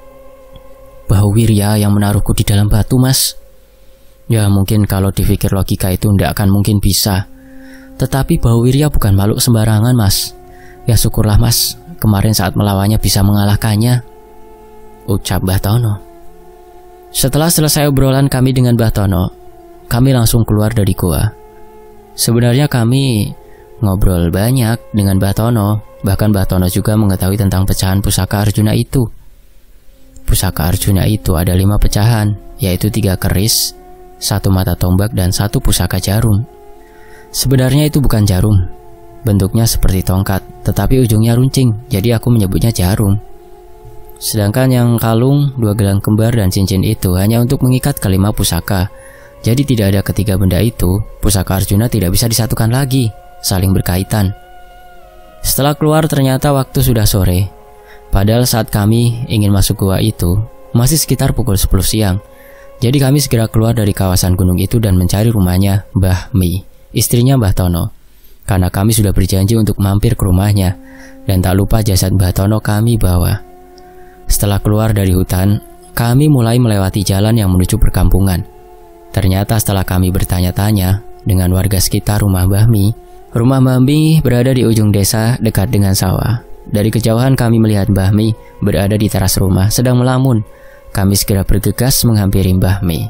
S1: "Bau Wirya yang menaruhku di dalam batu Mas." "Ya mungkin kalau dipikir logika itu tidak akan mungkin bisa. Tetapi Bau Wirya bukan makhluk sembarangan Mas. Ya syukurlah Mas, kemarin saat melawannya bisa mengalahkannya," ucap Mbah Tono. Setelah selesai obrolan kami dengan Mbah Tono, kami langsung keluar dari gua. Sebenarnya kami ngobrol banyak dengan Mbah Tono. Bahkan Mbah Tono juga mengetahui tentang pecahan pusaka Arjuna itu. Pusaka Arjuna itu ada lima pecahan, yaitu tiga keris, satu mata tombak, dan satu pusaka jarum. Sebenarnya itu bukan jarum. Bentuknya seperti tongkat, tetapi ujungnya runcing, jadi aku menyebutnya jarum. Sedangkan yang kalung, dua gelang kembar dan cincin itu hanya untuk mengikat kelima pusaka. Jadi tidak ada ketiga benda itu, pusaka Arjuna tidak bisa disatukan lagi, saling berkaitan. Setelah keluar ternyata waktu sudah sore. Padahal saat kami ingin masuk gua itu, masih sekitar pukul sepuluh siang. Jadi kami segera keluar dari kawasan gunung itu dan mencari rumahnya Mbah Mi, istrinya Mbah Tono. Karena kami sudah berjanji untuk mampir ke rumahnya, dan tak lupa jasad Mbah Tono kami bawa. Setelah keluar dari hutan, kami mulai melewati jalan yang menuju perkampungan. Ternyata setelah kami bertanya-tanya dengan warga sekitar rumah Mbah Mi, rumah Mbah Mi berada di ujung desa dekat dengan sawah. Dari kejauhan kami melihat Mbah Mi berada di teras rumah sedang melamun. Kami segera bergegas menghampiri Mbah Mi.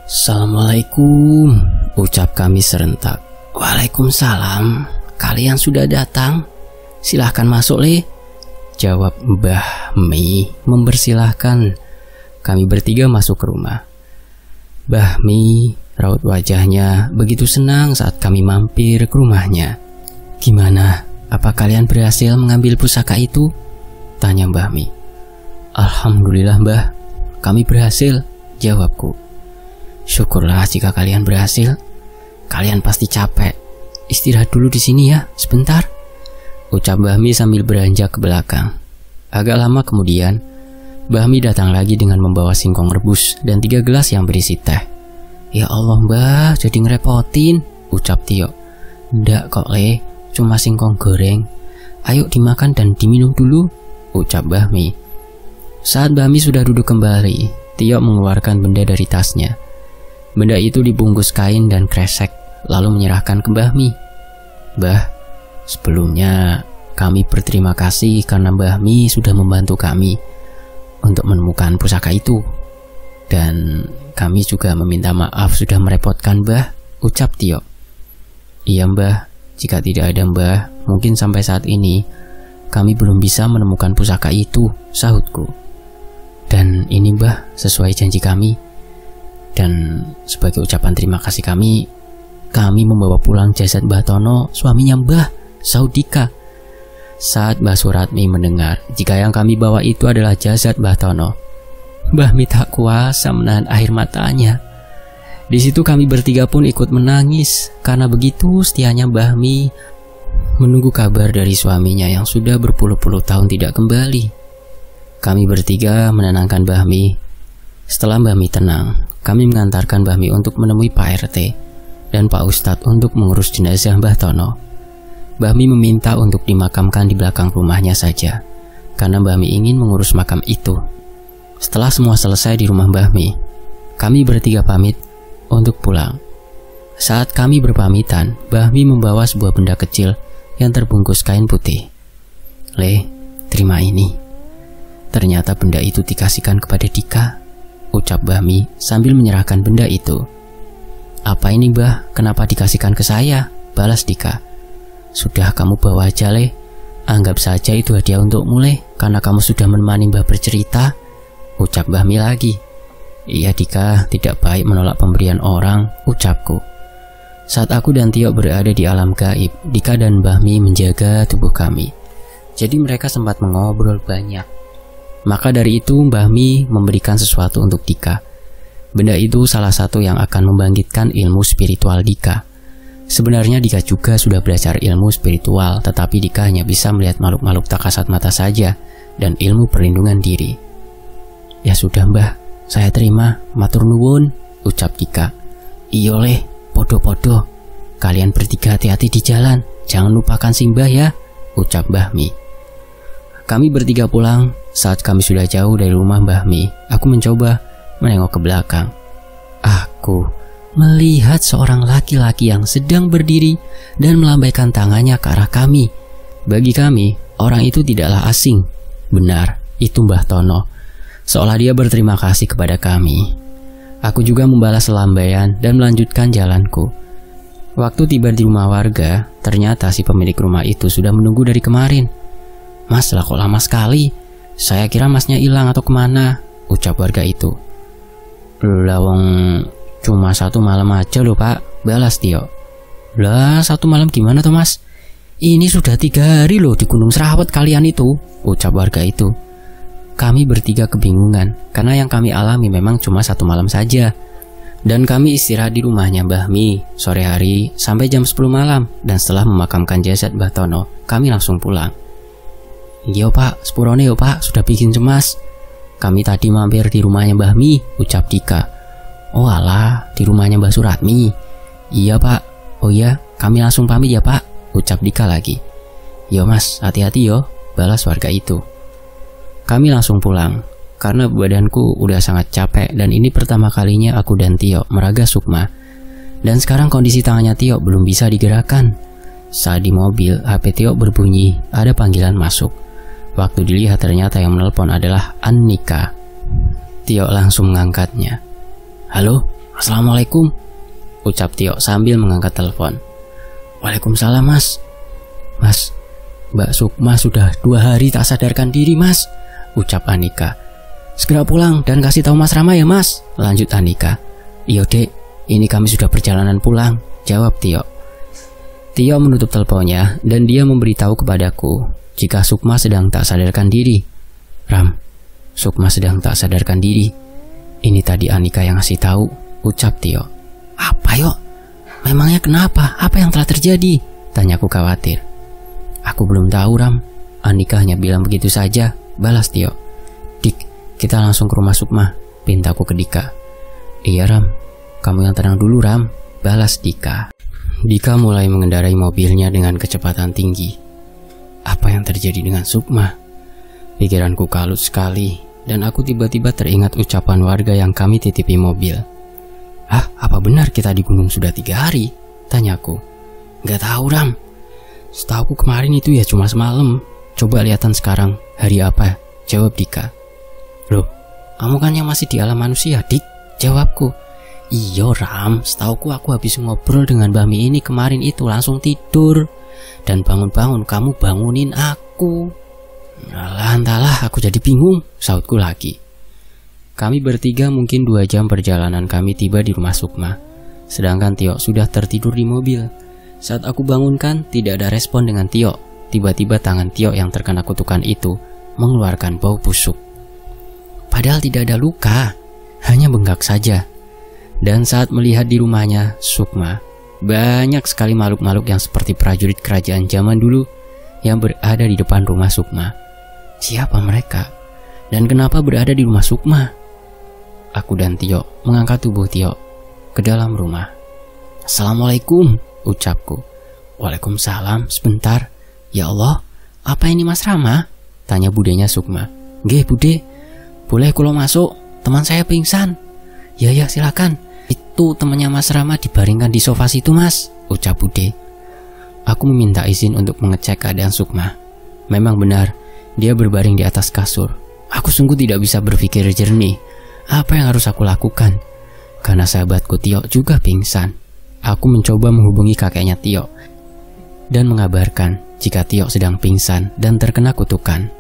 S1: "Assalamualaikum," ucap kami serentak. "Waalaikumsalam, kalian sudah datang? Silahkan masuk, Le," jawab Mbah Mi mempersilahkan. Kami bertiga masuk ke rumah. Mbah Mi, raut wajahnya begitu senang saat kami mampir ke rumahnya. "Gimana? Apa kalian berhasil mengambil pusaka itu?" tanya Mbah Mi. "Alhamdulillah Mbah, kami berhasil," jawabku. "Syukurlah jika kalian berhasil. Kalian pasti capek. Istirahat dulu di sini ya, sebentar," ucap Mbah Mi sambil beranjak ke belakang. Agak lama kemudian, Mbah Mi datang lagi dengan membawa singkong rebus dan tiga gelas yang berisi teh. "Ya Allah Mbah, jadi ngerepotin," ucap Tio. "Ndak kok Le, cuma singkong goreng. Ayo dimakan dan diminum dulu," ucap Mbah Mi. Saat Mbah Mi sudah duduk kembali, Tio mengeluarkan benda dari tasnya. Benda itu dibungkus kain dan kresek, lalu menyerahkan ke Mbah Mi. "Mbah, sebelumnya kami berterima kasih karena Mbah Mi sudah membantu kami untuk menemukan pusaka itu. Dan kami juga meminta maaf sudah merepotkan Mbah," ucap Tio. "Iya Mbah, jika tidak ada Mbah, mungkin sampai saat ini kami belum bisa menemukan pusaka itu," sahutku. "Dan ini Mbah, sesuai janji kami. Dan sebagai ucapan terima kasih kami, kami membawa pulang jasad Mbah Tono, suaminya Mbah," sahut Dika. Saat Mbah Suratmi mendengar jika yang kami bawa itu adalah jasad Mbah Tono, Mbah Mi tak kuasa menahan air matanya. Di situ kami bertiga pun ikut menangis karena begitu setianya Mbah Mi menunggu kabar dari suaminya yang sudah berpuluh-puluh tahun tidak kembali. Kami bertiga menenangkan Mbah Mi. Setelah Mbah Mi tenang, kami mengantarkan Mbah Mi untuk menemui Pak R T dan Pak Ustadz untuk mengurus jenazah Mbah Tono. Mbah Mi meminta untuk dimakamkan di belakang rumahnya saja, karena Mbah Mi ingin mengurus makam itu. Setelah semua selesai di rumah Mbah Mi, kami bertiga pamit untuk pulang. Saat kami berpamitan, Mbah Mi membawa sebuah benda kecil yang terbungkus kain putih. "Le, terima ini." Ternyata benda itu dikasihkan kepada Dika, ucap Mbah Mi sambil menyerahkan benda itu. "Apa ini Mbah? Kenapa dikasihkan ke saya?" balas Dika. "Sudah kamu bawa aja Le, anggap saja itu hadiah untukmu Le, karena kamu sudah menemani Mbah bercerita," ucap Mbah Mi lagi. "Iya Dika, tidak baik menolak pemberian orang," ucapku. Saat aku dan Tio berada di alam gaib, Dika dan Mbah Mi menjaga tubuh kami. Jadi mereka sempat mengobrol banyak. Maka dari itu Mbah Mi memberikan sesuatu untuk Dika. Benda itu salah satu yang akan membangkitkan ilmu spiritual Dika. Sebenarnya Dika juga sudah belajar ilmu spiritual, tetapi Dika hanya bisa melihat makhluk-makhluk tak kasat mata saja dan ilmu perlindungan diri. "Ya sudah Mbah, saya terima, matur nuwun," ucap Dika. "Iyo Le, podo-podo. Kalian bertiga hati-hati di jalan, jangan lupakan si Mbah ya," ucap Mbah Mi. Kami bertiga pulang. Saat kami sudah jauh dari rumah Mbah Mi, aku mencoba menengok ke belakang. Aku melihat seorang laki-laki yang sedang berdiri dan melambaikan tangannya ke arah kami. Bagi kami, orang itu tidaklah asing. Benar, itu Mbah Tono. Seolah dia berterima kasih kepada kami. Aku juga membalas lambaian dan melanjutkan jalanku. Waktu tiba di rumah warga, ternyata si pemilik rumah itu sudah menunggu dari kemarin. "Mas, lah kok lama sekali? Saya kira masnya hilang atau kemana," ucap warga itu. "Lawang cuma satu malam aja loh Pak," balas Tio. "Lah satu malam gimana tuh Mas? Ini sudah tiga hari loh di Gunung Serawat kalian itu," ucap warga itu. kami bertiga kebingungan karena yang kami alami memang cuma satu malam saja. Dan kami istirahat di rumahnya Mbah Mi sore hari sampai jam sepuluh malam. Dan setelah memakamkan jasad Mbah Tono, kami langsung pulang. Yo Pak, sepurone yo Pak, sudah bikin cemas. Kami tadi mampir di rumahnya Mbah Mi, ucap Dika. Oh alah, di rumahnya Mbah Suratmi. Iya Pak. Oh iya, kami langsung pamit ya Pak, ucap Dika lagi. Yo Mas, hati-hati yo, balas warga itu. Kami langsung pulang. Karena badanku udah sangat capek dan ini pertama kalinya aku dan Tio meraga sukma. Dan sekarang kondisi tangannya Tio belum bisa digerakkan. Saat di mobil, H P Tio berbunyi, ada panggilan masuk. Waktu dilihat ternyata yang menelpon adalah Annika. Tio langsung mengangkatnya. Halo, Assalamualaikum, ucap Tio sambil mengangkat telepon. Waalaikumsalam Mas. Mas, Mbak Sukma sudah dua hari tak sadarkan diri Mas, ucap Annika. Segera pulang dan kasih tahu Mas Rama ya Mas, lanjut Annika. Iyo dek, ini kami sudah perjalanan pulang, jawab Tio. Tio menutup teleponnya dan dia memberitahu kepadaku jika Sukma sedang tak sadarkan diri. Ram, Sukma sedang tak sadarkan diri. Ini tadi Annika yang ngasih tahu, ucap Tio. Apa yuk? Memangnya kenapa? Apa yang telah terjadi? Tanyaku khawatir. Aku belum tahu Ram, Annika hanya bilang begitu saja, balas Tio. Dik, kita langsung ke rumah Sukma, pintaku ke Dika. Iya Ram, kamu yang tenang dulu Ram, balas Dika. Dika mulai mengendarai mobilnya dengan kecepatan tinggi. Apa yang terjadi dengan Sukma? Pikiranku kalut sekali, dan aku tiba-tiba teringat ucapan warga yang kami titipi mobil. Ah, apa benar kita di gunung sudah tiga hari? Tanyaku. Gak tahu Ram, setauku kemarin itu ya cuma semalam. Coba lihatan sekarang, hari apa? Jawab Dika. Loh, kamu kan yang masih di alam manusia, Dik, jawabku. Iyo Ram, setauku aku habis ngobrol dengan Mbak Mi ini kemarin itu langsung tidur. Dan bangun-bangun kamu bangunin aku. Alah, entahlah, aku jadi bingung, sautku lagi. Kami bertiga mungkin dua jam perjalanan kami tiba di rumah Sukma. Sedangkan Tio sudah tertidur di mobil. Saat aku bangunkan, tidak ada respon dengan Tio. Tiba-tiba tangan Tio yang terkena kutukan itu mengeluarkan bau busuk. Padahal tidak ada luka, hanya bengkak saja. Dan saat melihat di rumahnya Sukma, banyak sekali makhluk-makhluk yang seperti prajurit kerajaan zaman dulu yang berada di depan rumah Sukma. Siapa mereka? Dan kenapa berada di rumah Sukma? Aku dan Tio mengangkat tubuh Tio ke dalam rumah. Assalamualaikum, ucapku. Waalaikumsalam, sebentar. Ya Allah, apa ini Mas Rama? Tanya budenya Sukma. Nggih bude, boleh kulo masuk, teman saya pingsan. Ya ya silakan. Itu temannya Mas Rama dibaringkan di sofa situ Mas, ucap bude. Aku meminta izin untuk mengecek keadaan Sukma. Memang benar, dia berbaring di atas kasur. Aku sungguh tidak bisa berpikir jernih. Apa yang harus aku lakukan? Karena sahabatku Tio juga pingsan. Aku mencoba menghubungi kakeknya Tio dan mengabarkan jika Tio sedang pingsan dan terkena kutukan.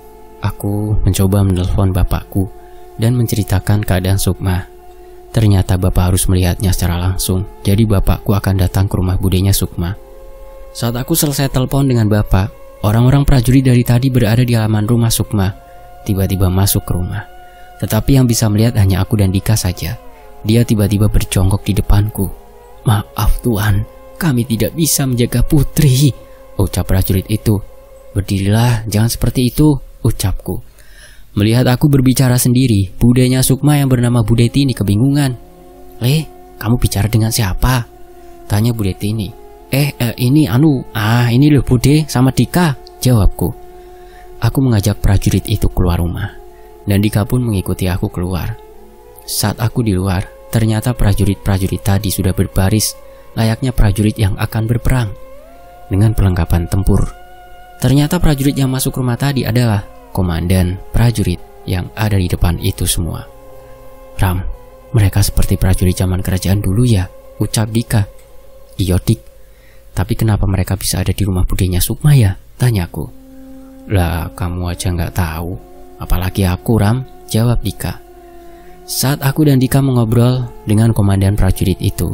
S1: Aku mencoba menelpon bapakku dan menceritakan keadaan Sukma. Ternyata bapak harus melihatnya secara langsung, jadi bapakku akan datang ke rumah budenya Sukma. Saat aku selesai telepon dengan bapak, orang-orang prajurit dari tadi berada di halaman rumah Sukma tiba-tiba masuk ke rumah. Tetapi yang bisa melihat hanya aku dan Dika saja. Dia tiba-tiba berjongkok di depanku. Maaf Tuan, kami tidak bisa menjaga putri, ucap prajurit itu. Berdirilah, jangan seperti itu, ucapku. Melihat aku berbicara sendiri, budenya Sukma yang bernama Bude Tini kebingungan. Le, kamu bicara dengan siapa? Tanya Bude Tini. Eh, eh ini anu, ah ini loh Bude sama Dika, jawabku. Aku mengajak prajurit itu keluar rumah, dan Dika pun mengikuti aku keluar. Saat aku di luar, ternyata prajurit-prajurit tadi sudah berbaris, layaknya prajurit yang akan berperang, dengan perlengkapan tempur. Ternyata prajurit yang masuk rumah tadi adalah komandan prajurit yang ada di depan itu semua. Ram, mereka seperti prajurit zaman kerajaan dulu ya, ucap Dika. Iya Dik, tapi kenapa mereka bisa ada di rumah budenya Sukma ya? Tanyaku. Lah kamu aja nggak tahu, apalagi aku Ram, jawab Dika. Saat aku dan Dika mengobrol dengan komandan prajurit itu,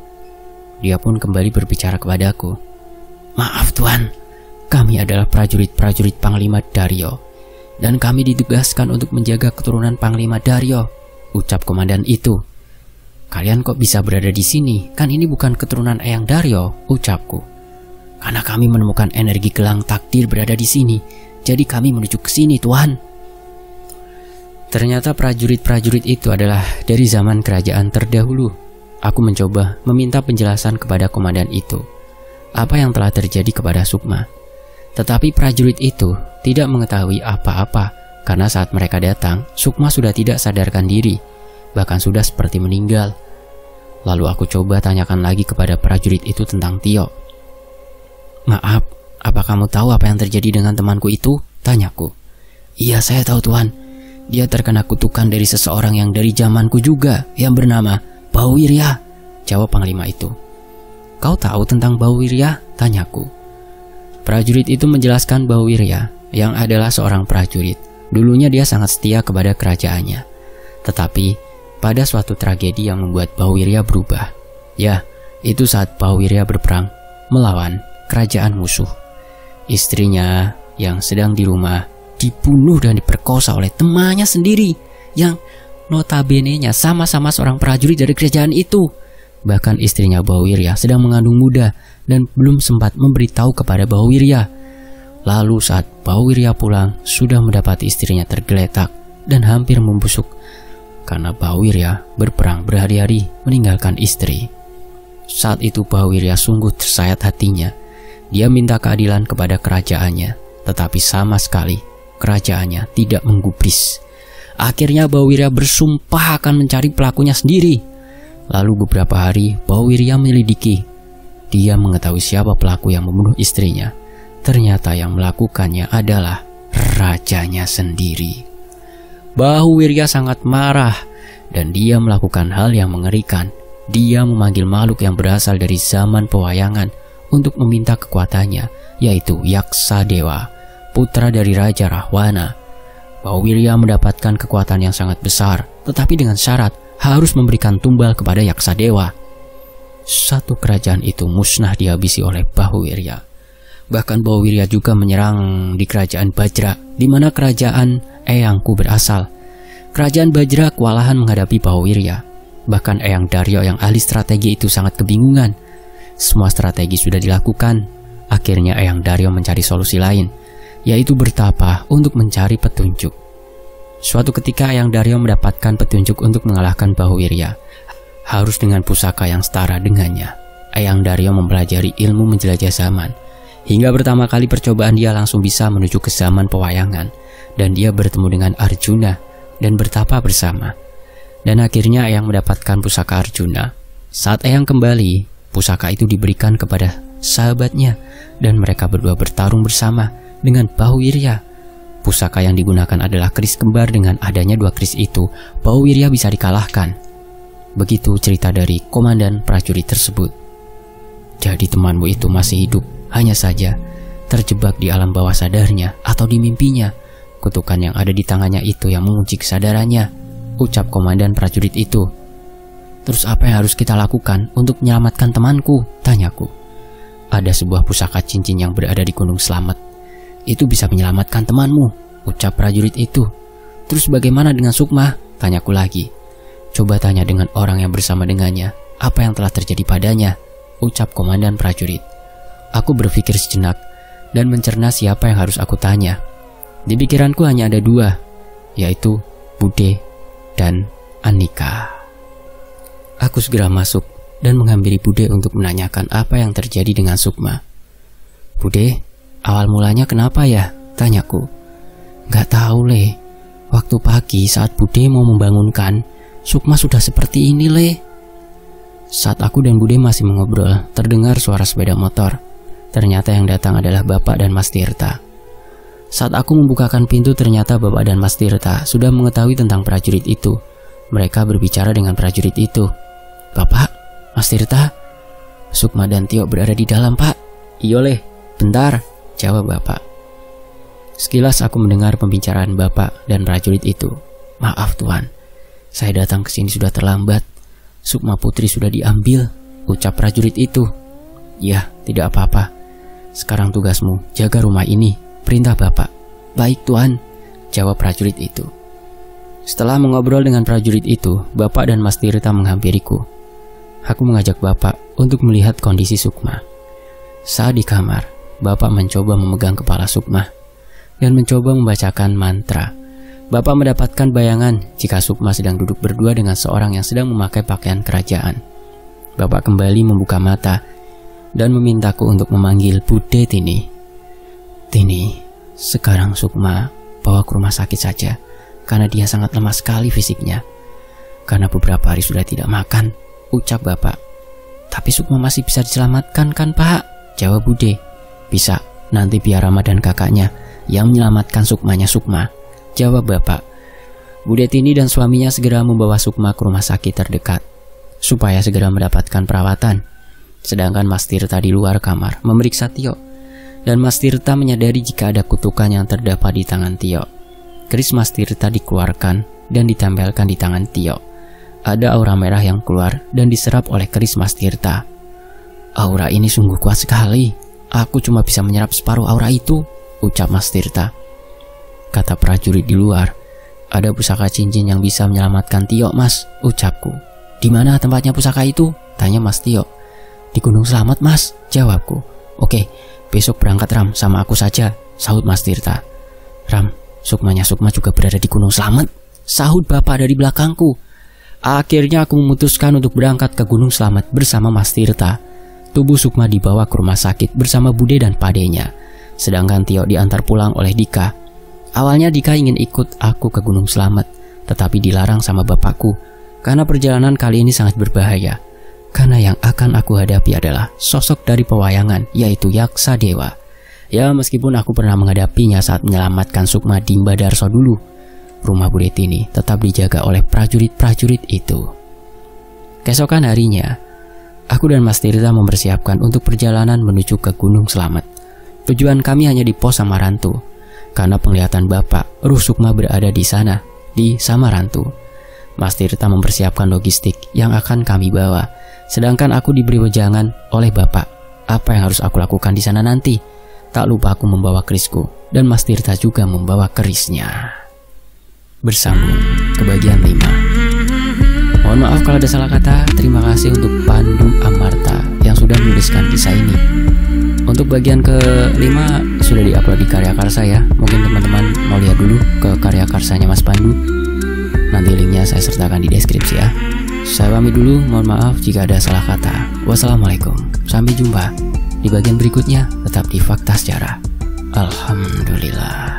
S1: dia pun kembali berbicara kepadaku. Maaf Tuan, kami adalah prajurit-prajurit Panglima Daryo dan kami ditugaskan untuk menjaga keturunan Panglima Daryo, ucap komandan itu. Kalian kok bisa berada di sini? Kan ini bukan keturunan Eyang Daryo, ucapku. Karena kami menemukan energi gelang takdir berada di sini, jadi kami menuju ke sini, Tuan. Ternyata prajurit-prajurit itu adalah dari zaman kerajaan terdahulu. Aku mencoba meminta penjelasan kepada komandan itu, apa yang telah terjadi kepada Sukma. Tetapi prajurit itu tidak mengetahui apa-apa, karena saat mereka datang, Sukma sudah tidak sadarkan diri, bahkan sudah seperti meninggal. Lalu aku coba tanyakan lagi kepada prajurit itu tentang Tio. Maaf, apa kamu tahu apa yang terjadi dengan temanku itu? Tanyaku. Iya, saya tahu, Tuan. Dia terkena kutukan dari seseorang yang dari zamanku juga, yang bernama Bauwirya, jawab Panglima itu. Kau tahu tentang Bauwirya? Tanyaku. Prajurit itu menjelaskan Bauwirya, yang adalah seorang prajurit. Dulunya dia sangat setia kepada kerajaannya. Tetapi pada suatu tragedi yang membuat Bauwirya berubah. Ya, itu saat Bauwirya berperang melawan kerajaan musuh. Istrinya yang sedang di rumah dibunuh dan diperkosa oleh temannya sendiri yang notabene-nya sama-sama seorang prajurit dari kerajaan itu. Bahkan istrinya Bauwirya sedang mengandung muda dan belum sempat memberitahu kepada Bauwirya. Lalu saat Bauwirya pulang, sudah mendapati istrinya tergeletak dan hampir membusuk karena Bauwirya berperang berhari-hari meninggalkan istri. Saat itu Bauwirya sungguh tersayat hatinya. Dia minta keadilan kepada kerajaannya, tetapi sama sekali kerajaannya tidak menggubris. Akhirnya Bauwirya bersumpah akan mencari pelakunya sendiri. Lalu beberapa hari Bauwirya menyelidiki. Dia mengetahui siapa pelaku yang membunuh istrinya. Ternyata yang melakukannya adalah rajanya sendiri. Bauwirya sangat marah dan dia melakukan hal yang mengerikan. Dia memanggil makhluk yang berasal dari zaman pewayangan untuk meminta kekuatannya, yaitu Yaksa Dewa, putra dari Raja Rahwana. Bauwirya mendapatkan kekuatan yang sangat besar, tetapi dengan syarat harus memberikan tumbal kepada Yaksa Dewa. Satu kerajaan itu musnah dihabisi oleh Bauwirya. Bahkan Bauwirya juga menyerang di kerajaan Bajra, di mana kerajaan eyangku berasal. Kerajaan Bajra kewalahan menghadapi Bauwirya. Bahkan Eyang Daryo yang ahli strategi itu sangat kebingungan. Semua strategi sudah dilakukan. Akhirnya Eyang Daryo mencari solusi lain, yaitu bertapa untuk mencari petunjuk. Suatu ketika Eyang Daryo mendapatkan petunjuk untuk mengalahkan Bauwirya. Harus dengan pusaka yang setara dengannya. Eyang Daryo mempelajari ilmu menjelajah zaman. Hingga pertama kali percobaan dia langsung bisa menuju ke zaman pewayangan. Dan dia bertemu dengan Arjuna dan bertapa bersama. Dan akhirnya Eyang mendapatkan pusaka Arjuna. Saat Eyang kembali, pusaka itu diberikan kepada sahabatnya. Dan mereka berdua bertarung bersama dengan Bauwirya. Pusaka yang digunakan adalah keris kembar. Dengan adanya dua keris itu, Bauwirya bisa dikalahkan. Begitu cerita dari komandan prajurit tersebut. Jadi temanmu itu masih hidup, hanya saja terjebak di alam bawah sadarnya atau di mimpinya. Kutukan yang ada di tangannya itu yang menguji kesadarannya, ucap komandan prajurit itu. Terus apa yang harus kita lakukan untuk menyelamatkan temanku? Tanyaku. Ada sebuah pusaka cincin yang berada di Gunung Slamet. Itu bisa menyelamatkan temanmu, ucap prajurit itu. Terus bagaimana dengan Sukma? Tanyaku lagi. Coba tanya dengan orang yang bersama dengannya, apa yang telah terjadi padanya, ucap komandan prajurit. Aku berpikir sejenak dan mencerna siapa yang harus aku tanya. Di pikiranku hanya ada dua, yaitu Bude dan Anika. Aku segera masuk dan menghampiri Bude untuk menanyakan apa yang terjadi dengan Sukma. Bude, awal mulanya kenapa ya? Tanyaku. Gak tahu le. Waktu pagi saat Bude mau membangunkan, Sukma sudah seperti ini le. Saat aku dan Bude masih mengobrol, terdengar suara sepeda motor. Ternyata yang datang adalah Bapak dan Mas Tirta. Saat aku membukakan pintu, ternyata Bapak dan Mas Tirta sudah mengetahui tentang prajurit itu. Mereka berbicara dengan prajurit itu. Bapak, Mas Tirta, Sukma dan Tio berada di dalam, Pak. Iyo leh, bentar, jawab Bapak. Sekilas aku mendengar pembicaraan Bapak dan prajurit itu. Maaf Tuan, saya datang ke sini sudah terlambat. Sukma Putri sudah diambil, ucap prajurit itu. Ya, tidak apa-apa. Sekarang tugasmu jaga rumah ini, perintah Bapak. Baik Tuan, jawab prajurit itu. Setelah mengobrol dengan prajurit itu, Bapak dan Mas Tirta menghampiriku. Aku mengajak Bapak untuk melihat kondisi Sukma. Saat di kamar, Bapak mencoba memegang kepala Sukma dan mencoba membacakan mantra. Bapak mendapatkan bayangan jika Sukma sedang duduk berdua dengan seorang yang sedang memakai pakaian kerajaan. Bapak kembali membuka mata dan memintaku untuk memanggil Bude Tini. Tini, sekarang Sukma bawa ke rumah sakit saja, karena dia sangat lemah sekali fisiknya. Karena beberapa hari sudah tidak makan, ucap Bapak. Tapi Sukma masih bisa diselamatkan kan Pak? Jawab Bude. Bisa, nanti biar Rama dan kakaknya yang menyelamatkan Sukmanya Sukma, jawab Bapak. Bude Tini dan suaminya segera membawa Sukma ke rumah sakit terdekat supaya segera mendapatkan perawatan. Sedangkan Mas Tirta di luar kamar memeriksa Tio, dan Mas Tirta menyadari jika ada kutukan yang terdapat di tangan Tio. Keris Mas Tirta dikeluarkan dan ditempelkan di tangan Tio. Ada aura merah yang keluar dan diserap oleh keris Mas Tirta. Aura ini sungguh kuat sekali. Aku cuma bisa menyerap separuh aura itu, ucap Mas Tirta. Kata prajurit di luar, ada pusaka cincin yang bisa menyelamatkan Tio Mas, ucapku. Di mana tempatnya pusaka itu? Tanya Mas Tio. Di Gunung Slamet Mas, jawabku. Oke, besok berangkat Ram sama aku saja, sahut Mas Tirta. Ram, Sukmanya Sukma juga berada di Gunung Slamet, sahut Bapak dari belakangku. Akhirnya aku memutuskan untuk berangkat ke Gunung Slamet bersama Mas Tirta. Tubuh Sukma dibawa ke rumah sakit bersama Bude dan padenya, sedangkan Tio diantar pulang oleh Dika. Awalnya Dika ingin ikut aku ke Gunung Slamet, tetapi dilarang sama bapakku karena perjalanan kali ini sangat berbahaya. Karena yang akan aku hadapi adalah sosok dari pewayangan, yaitu Yaksa Dewa. Ya, meskipun aku pernah menghadapinya saat menyelamatkan Sukma di Mbadarso dulu, rumah Bude Tini tetap dijaga oleh prajurit-prajurit itu. Keesokan harinya, aku dan Mas Tirta mempersiapkan untuk perjalanan menuju ke Gunung Slamet. Tujuan kami hanya di pos Samarantu, karena penglihatan Bapak, ruh Sukma berada di sana, di Samarantu. Mas Tirta mempersiapkan logistik yang akan kami bawa, sedangkan aku diberi wejangan oleh Bapak apa yang harus aku lakukan di sana nanti. Tak lupa aku membawa kerisku, dan Mas Tirta juga membawa kerisnya. Bersambung ke bagian lima. Mohon maaf kalau ada salah kata. Terima kasih untuk Pandu Amarta yang sudah menuliskan kisah ini. Untuk bagian kelima sudah diupload di Karya Karsa ya. Mungkin teman-teman mau lihat dulu ke Karya Karsanya Mas Pandu. Nanti linknya saya sertakan di deskripsi ya. Saya pamit dulu, mohon maaf jika ada salah kata. Wassalamualaikum, sampai jumpa di bagian berikutnya. Tetap di Fakta Sejarah. Alhamdulillah.